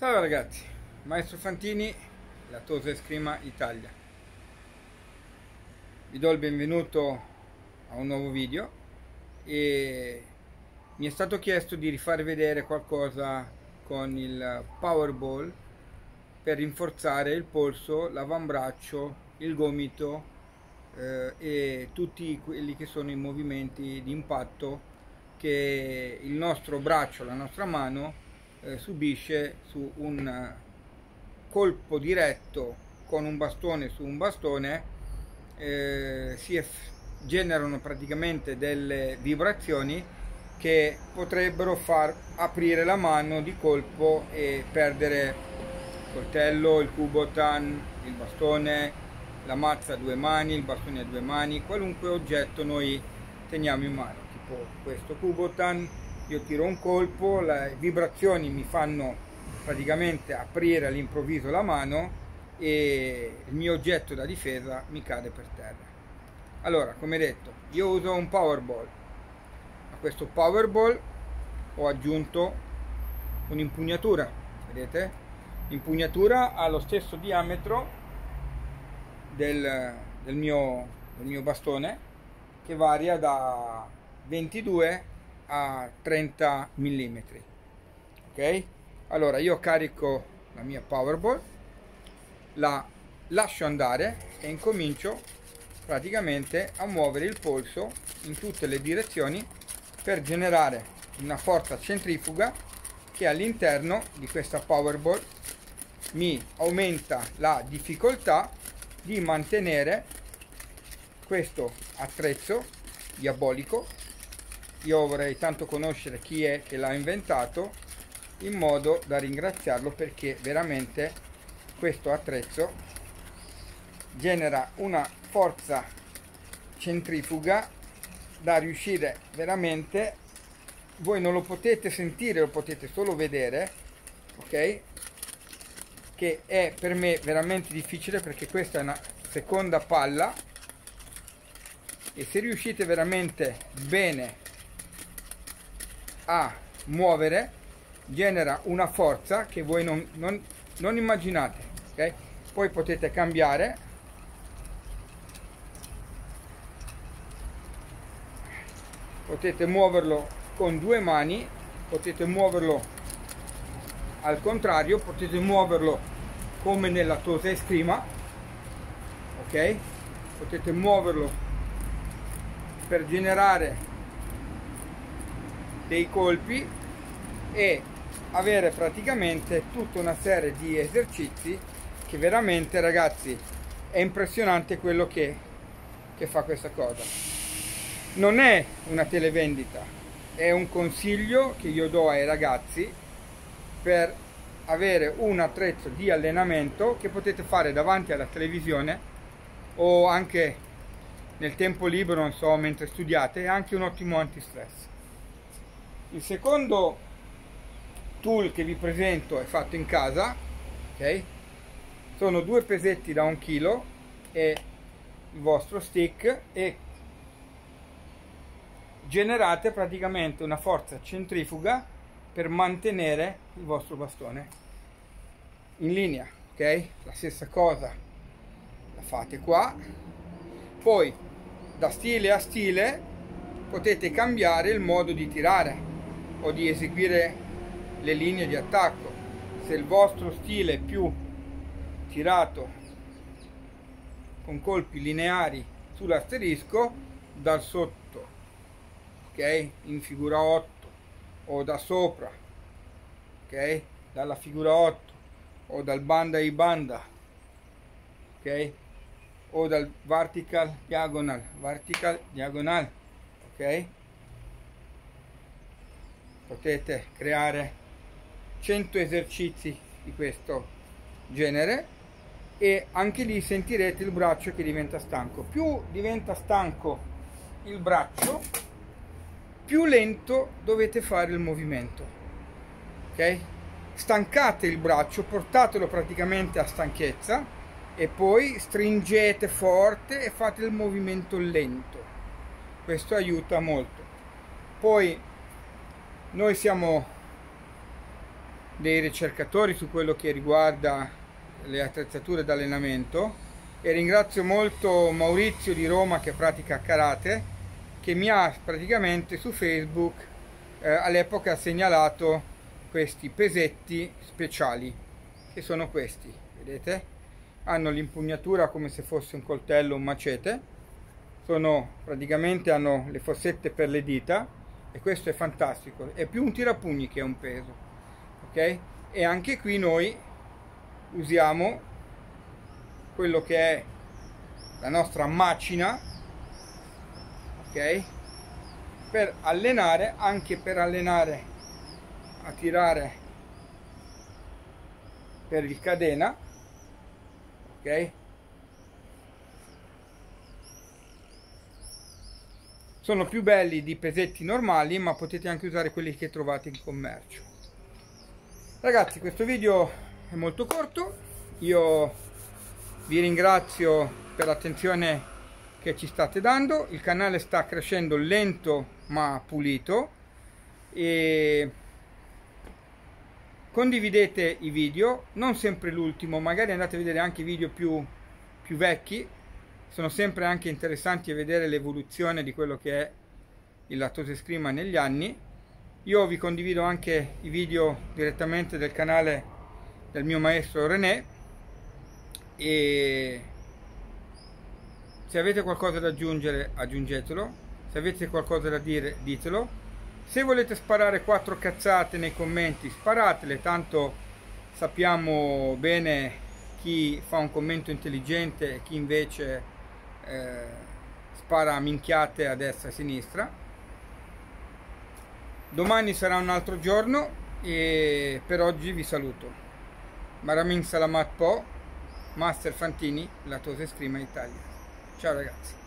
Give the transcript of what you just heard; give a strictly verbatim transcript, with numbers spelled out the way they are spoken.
Ciao ragazzi, Maestro Fantini, la Tosa Escrima Italia. Vi do il benvenuto a un nuovo video e mi è stato chiesto di rifare vedere qualcosa con il Powerball per rinforzare il polso, l'avambraccio, il gomito eh, e tutti quelli che sono i movimenti di impatto che il nostro braccio, la nostra mano Eh, subisce su un colpo diretto con un bastone su un bastone. Eh, si generano praticamente delle vibrazioni che potrebbero far aprire la mano di colpo e perdere il coltello, il Kubotan, il bastone, la mazza a due mani, il bastone a due mani, qualunque oggetto noi teniamo in mano, tipo questo Kubotan. Io tiro un colpo, le vibrazioni mi fanno praticamente aprire all'improvviso la mano e il mio oggetto da difesa mi cade per terra. Allora, come detto, io uso un Powerball. A questo Powerball ho aggiunto un'impugnatura, vedete? L'impugnatura ha lo stesso diametro del, del, mio, del mio bastone, che varia da ventidue a trenta millimetri. Ok, allora io carico la mia Powerball, la lascio andare e incomincio praticamente a muovere il polso in tutte le direzioni per generare una forza centrifuga che all'interno di questa Powerball mi aumenta la difficoltà di mantenere questo attrezzo diabolico. Io vorrei tanto conoscere chi è che l'ha inventato, in modo da ringraziarlo, perché veramente questo attrezzo genera una forza centrifuga da riuscire veramente, voi non lo potete sentire, lo potete solo vedere, ok? Che è per me veramente difficile, perché questa è una seconda palla e se riuscite veramente bene a muovere, genera una forza che voi non, non, non immaginate, ok? Poi potete cambiare, potete muoverlo con due mani, potete muoverlo al contrario, potete muoverlo come nella Tosa Escrima, ok? Potete muoverlo per generare dei colpi e avere praticamente tutta una serie di esercizi che veramente, ragazzi, è impressionante quello che, che fa questa cosa. Non è una televendita, è un consiglio che io do ai ragazzi per avere un attrezzo di allenamento che potete fare davanti alla televisione o anche nel tempo libero, non so, mentre studiate. È anche un ottimo antistress. Il secondo tool che vi presento è fatto in casa, ok? Sono due pesetti da un chilo e il vostro stick, e generate praticamente una forza centrifuga per mantenere il vostro bastone in linea, ok? La stessa cosa la fate qua. Poi da stile a stile potete cambiare il modo di tirare o di eseguire le linee di attacco. Se il vostro stile è più tirato con colpi lineari sull'asterisco, dal sotto, ok, in figura otto, o da sopra, ok, dalla figura otto, o dal banda i banda, ok, o dal vertical diagonal, vertical diagonal, ok. Potete creare cento esercizi di questo genere e anche lì sentirete il braccio che diventa stanco. Più diventa stanco il braccio, più lento dovete fare il movimento, ok? Stancate il braccio, portatelo praticamente a stanchezza e poi stringete forte e fate il movimento lento. Questo aiuta molto. Poi noi siamo dei ricercatori su quello che riguarda le attrezzature d'allenamento, e ringrazio molto Maurizio di Roma che pratica karate, che mi ha praticamente su Facebook eh, all'epoca segnalato questi pesetti speciali, che sono questi, vedete? Hanno l'impugnatura come se fosse un coltello, un macete, sono praticamente, hanno le fossette per le dita, e questo è fantastico, è più un tirapugni che un peso, ok? E anche qui noi usiamo quello che è la nostra macina, ok? Per allenare, anche per allenare a tirare per il cadena, ok? Sono più belli di pesetti normali, ma potete anche usare quelli che trovate in commercio. Ragazzi, questo video è molto corto, io vi ringrazio per l'attenzione che ci state dando, il canale sta crescendo lento ma pulito, e condividete i video, non sempre l'ultimo, magari andate a vedere anche i video più, più vecchi, sono sempre anche interessanti a vedere l'evoluzione di quello che è il lattosio escrima negli anni. Io vi condivido anche i video direttamente del canale del mio maestro René, e se avete qualcosa da aggiungere aggiungetelo, se avete qualcosa da dire ditelo, se volete sparare quattro cazzate nei commenti sparatele, tanto sappiamo bene chi fa un commento intelligente e chi invece eh, spara minchiate a destra e a sinistra. Domani sarà un altro giorno e per oggi vi saluto. Maramin Salamat Po, Master Fantini, Lattosio Escrima Italia. Ciao ragazzi.